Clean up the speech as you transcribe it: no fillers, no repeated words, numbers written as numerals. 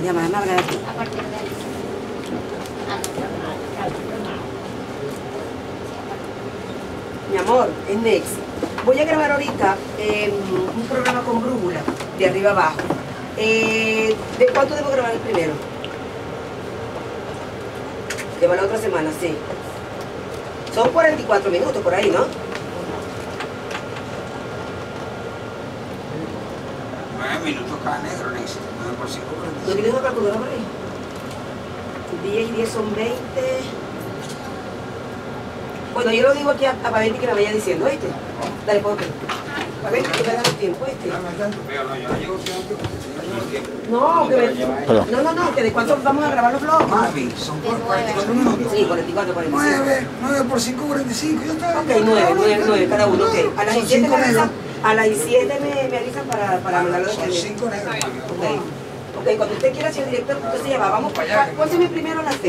llama? Déjame hablar aquí. A partir de ahí. Mi amor, es Next. Voy a grabar ahorita un programa con brújula, de arriba abajo. ¿De cuánto debo grabar el primero? De la otra semana, sí. Son 44 minutos por ahí, ¿no? 9 minutos cada negro, Next. 9 por 5, ¿No tienes una calculadora por ahí? 10 y 10 son 20. Bueno, yo lo digo aquí a Valenti que me vaya diciendo, ¿oíste? Dale, ponte. Valenti, que me da el tiempo, ¿oíste? Pero no, yo no llego siempre porque si no el tiempo. No, que de cuánto vamos a grabar los vlogs. Mami, son 44 minutos. Sí, 44, 45. 9 por 5, 45. Ya está. Ok, 9 cada uno, ok. A las 17 me avisan, me avisan para mandarlo de Son 5 negros. Ok, cuando usted quiera, señor director, entonces ya va, vamos para allá. Pónseme primero la fe.